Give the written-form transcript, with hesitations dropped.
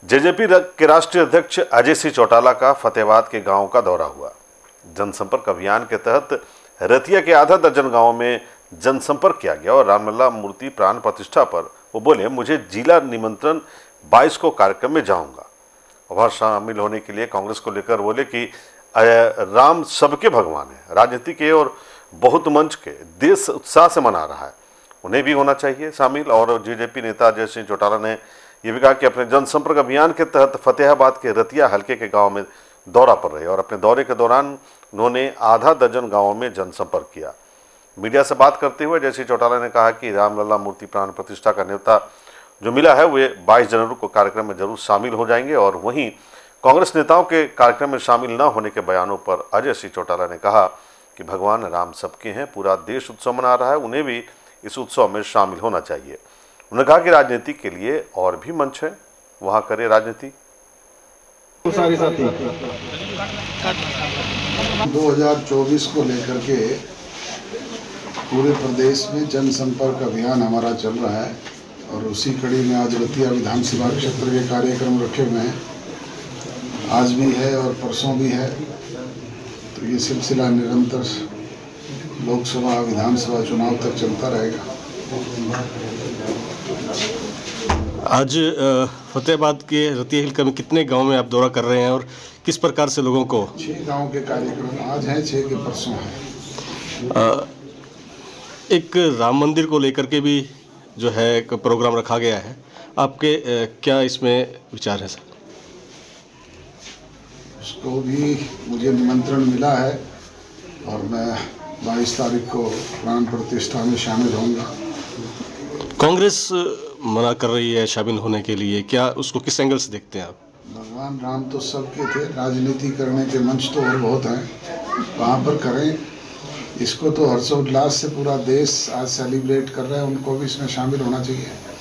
JJP के राष्ट्रीय अध्यक्ष अजय सिंह चौटाला का फतेहाबाद के गांव का दौरा हुआ। जनसंपर्क अभियान के तहत रतिया के आधा दर्जन गांवों में जनसंपर्क किया गया और रामलला मूर्ति प्राण प्रतिष्ठा पर वो बोले, मुझे जिला निमंत्रण 22 को कार्यक्रम में जाऊंगा। वहां शामिल होने के लिए कांग्रेस को लेकर बोले कि राम सबके भगवान है, राजनीति के और बहुत मंच के देश उत्साह से मना रहा है, उन्हें भी होना चाहिए शामिल। और जेजेपी नेता अजय सिंह चौटाला ने यह भी कहा कि अपने जनसंपर्क अभियान के तहत फतेहाबाद के रतिया हलके के गांव में दौरा पर रहे और अपने दौरे के दौरान उन्होंने आधा दर्जन गांवों में जनसंपर्क किया। मीडिया से बात करते हुए अजय सिंह चौटाला ने कहा कि रामलला मूर्ति प्राण प्रतिष्ठा का न्योता जो मिला है वे 22 जनवरी को कार्यक्रम में जरूर शामिल हो जाएंगे। और वहीं कांग्रेस नेताओं के कार्यक्रम में शामिल न होने के बयानों पर अजय सिंह चौटाला ने कहा कि भगवान राम सबके हैं, पूरा देश उत्सव मना रहा है, उन्हें भी इस उत्सव में शामिल होना चाहिए। उन्होंने कहा कि राजनीति के लिए और भी मंच है, वहां करे राजनीति। 2024 को लेकर के पूरे प्रदेश में जनसंपर्क अभियान हमारा चल रहा है और उसी कड़ी में आज रतिया विधानसभा क्षेत्र के कार्यक्रम रखे हुए हैं। आज भी है और परसों भी है, तो ये सिलसिला निरंतर लोकसभा विधानसभा चुनाव तक चलता रहेगा। आज फतेहाबाद के रतिया हलका में कितने गांव में आप दौरा कर रहे हैं और किस प्रकार से लोगों को? 6 गांव के कार्यक्रम आज हैं, 6 के परसों हैं। एक राम मंदिर को लेकर के भी जो है एक प्रोग्राम रखा गया है, आपके क्या इसमें विचार है सर? उसको भी मुझे निमंत्रण मिला है और मैं 22 तारीख को प्राण प्रतिष्ठा में शामिल होऊंगा। कांग्रेस मना कर रही है शामिल होने के लिए, क्या उसको किस एंगल से देखते हैं आप? भगवान राम तो सबके थे, राजनीति करने के मंच तो और बहुत हैं, वहाँ पर करें। इसको तो हर्षोल्लास से पूरा देश आज सेलिब्रेट कर रहा है, उनको भी इसमें शामिल होना चाहिए।